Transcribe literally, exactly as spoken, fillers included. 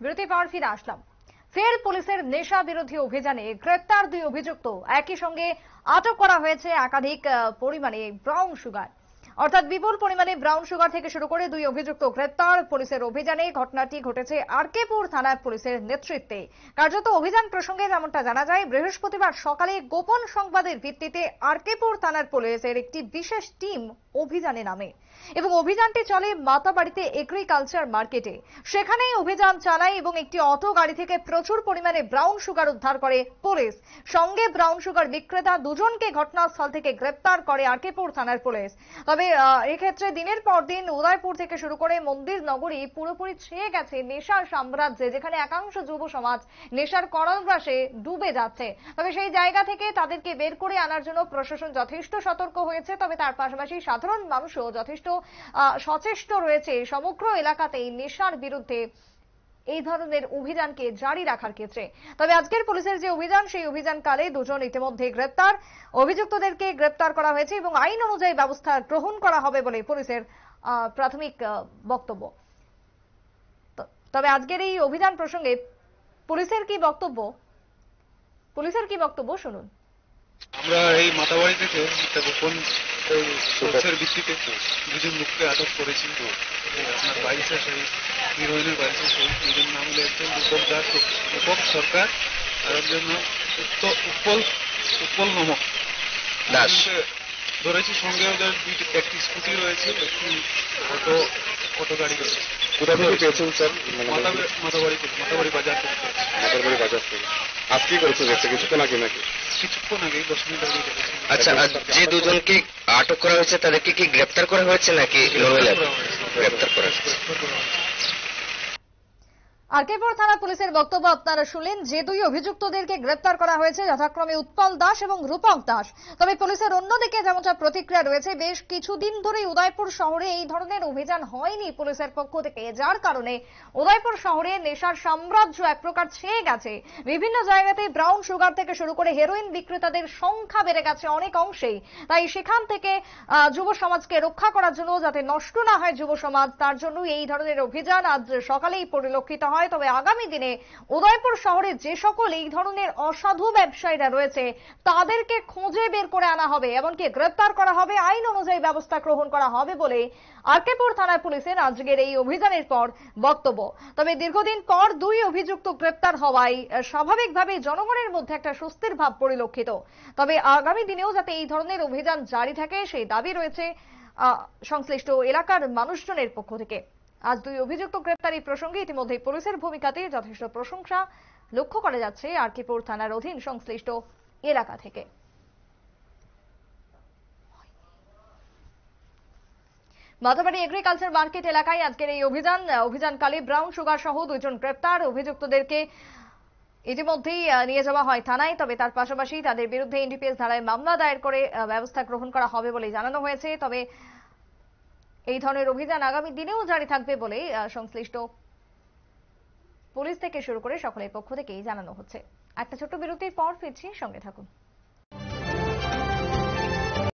বিরতির পর ফিরে আসলাম। ফের পুলিশের নেশা বিরোধী অভিযানে গ্রেপ্তার দুই অভিযুক্ত, একই সঙ্গে আটক করা হয়েছে একাধিক পরিমাণে ব্রাউন সুগার, অর্থাৎ বিপুল পরিমাণে ব্রাউন সুগার থেকে শুরু করে দুই অভিযুক্ত গ্রেপ্তার পুলিশের অভিযানে। ঘটনাটি ঘটেছে আরকেপুর থানার পুলিশের নেতৃত্বে। কার্যত অভিযান প্রসঙ্গে যেমনটা জানা যায়, বৃহস্পতিবার সকালে গোপন সংবাদের ভিত্তিতে আরকেপুর থানার পুলিশের একটি বিশেষ টিম অভিযানে নামে এবং অভিযানটি চলে মাতাবাড়িতে এগ্রিকালচার মার্কেটে। সেখানেই অভিযান চালায় এবং একটি অটো গাড়ি থেকে প্রচুর পরিমাণে ব্রাউন সুগার উদ্ধার করে পুলিশ। সঙ্গে ব্রাউন সুগার বিক্রেতা দুজনকে ঘটনাস্থল থেকে গ্রেপ্তার করে আরকেপুর থানার পুলিশ। তবে এক্ষেত্রে দিনের পর দিন উদয়পুর থেকে শুরু করে মন্দির নগরী পুরোপুরি ছেয়ে গেছে নেশার সাম্রাজ্যে, যেখানে একাংশ যুব সমাজ নেশার করলগ্রাসে ডুবে যাচ্ছে। তবে সেই জায়গা থেকে তাদেরকে বের করে আনার জন্য প্রশাসন যথেষ্ট সতর্ক হয়েছে। তবে তার পাশাপাশি সাধারণ মানুষও যথেষ্ট সচেষ্ট রয়েছে সমগ্র এলাকাতেই নেশার বিরুদ্ধে এই ধরনের অভিযানকে জারি রাখার ক্ষেত্রে। তবে আজকের পুলিশের যে অভিযান, সেই অভিযানকালে দুজন ইতিমধ্যে গ্রেপ্তার, অভিযুক্তদেরকে গ্রেপ্তার করা হয়েছে এবং আইন অনুযায়ী ব্যবস্থা গ্রহণ করা হবে বলে পুলিশের প্রাথমিক বক্তব্য। তবে আজকের এই অভিযান প্রসঙ্গে পুলিশের কি বক্তব্য পুলিশের কি বক্তব্য শুনুন। আমরা এই মাতাবাড়ি থেকে একটা গোপন তথ্যের ভিত্তিতে দুজন লোককে আটক করেছি। আপনার বাইশে শহীদ হিরোইনের বাইশে শহীদ, দুজন নাম হলো একজন রূপক দাস, রূপক সরকার, আর একজন উৎপল উৎপল নমক দাস ধরেছি। সঙ্গে ওদের দুইটি একটি স্কুটি রয়েছে, একটি অটো অটো গাড়ি রয়েছে। কোথা থেকে পেয়েছেন স্যার? মাতাবাড়ি থেকে, মাতাবাড়ি বাজার থেকে। মাতাবাড়ি বাজার থেকে আজ কি করেছে? কিছুক্ষণ আগে নাকি? কিছুক্ষণ আগে, দশ মিনিট আগে। আচ্ছা, যে দুজনকে আটক করা হয়েছে তাদেরকে কি গ্রেপ্তার করা হয়েছে নাকি গ্রেপ্তার করা হয়েছে? আরকেপুর থানা পুলিশের বক্তব্য আপনারা শুনলেন। যে দুই অভিযুক্তদেরকে গ্রেপ্তার করা হয়েছে যথাক্রমে উৎপল দাস এবং রূপক দাস। তবে পুলিশের অন্যদিকে যেমনটা প্রতিক্রিয়া রয়েছে, বেশ কিছুদিন ধরে উদয়পুর শহরে এই ধরনের অভিযান হয়নি পুলিশের পক্ষ থেকে, যার কারণে উদয়পুর শহরে নেশার সাম্রাজ্য এক প্রকার ছেয়ে গেছে। বিভিন্ন জায়গাতে ব্রাউন সুগার থেকে শুরু করে হেরোইন বিক্রেতাদের সংখ্যা বেড়ে গেছে অনেক অংশেই। তাই সেখান থেকে যুব সমাজকে রক্ষা করার জন্য, যাতে নষ্ট না হয় যুব সমাজ, তার জন্য এই ধরনের অভিযান আজ সকালেই পরিলক্ষিত হয়। তবে আগামী দিনে উদয়পুর শহরে যে সকল এই ধরনের অসাধু ব্যবসায়ীরা রয়েছে তাদেরকে খুঁজে বের করে আনা হবে, এমনকি গ্রেপ্তার করা হবে, আইন অনুযায়ী ব্যবস্থা গ্রহণ করা হবে বলে আরকেপুর থানার পুলিশের আজকের এই অভিযানের পর বক্তব্য। তবে দীর্ঘদিন পর দুই অভিযুক্ত গ্রেপ্তার হওয়ায় স্বাভাবিকভাবে জনগণের মধ্যে একটা স্বস্তির ভাব পরিলক্ষিত। তবে আগামী দিনেও যাতে এই ধরনের অভিযান জারি থাকে সেই দাবি রয়েছে সংশ্লিষ্ট এলাকার মানুষজনের পক্ষ থেকে। আজ দুই অভিযুক্ত গ্রেপ্তারি প্রসঙ্গে ইতিমধ্যে পুলিশের ভূমিকাতে যথেষ্ট প্রশংসা লক্ষ্য করা যাচ্ছে আরকেপুর থানার অধীন সংশ্লিষ্ট এলাকা থেকে। মাতাবাড়ি এগ্রিকালচার মার্কেট এলাকায় আজকের এই অভিযান। অভিযানকালে ব্রাউন সুগার সহ দুইজন গ্রেপ্তার, অভিযুক্তদেরকে ইতিমধ্যেই নিয়ে যাওয়া হয় থানায়। তবে তার পাশাপাশি তাদের বিরুদ্ধে এনডিপিএস ধারায় মামলা দায়ের করে ব্যবস্থা গ্রহণ করা হবে বলে জানানো হয়েছে। তবে এই ধরনের অভিযান আগামী দিনেও জারি থাকবে বলে সংশ্লিষ্ট পুলিশ থেকে শুরু করে সকলের পক্ষ থেকেই জানানো হচ্ছে। একটা ছোট্ট বিরতির পর ফিরছি, সঙ্গে থাকুন।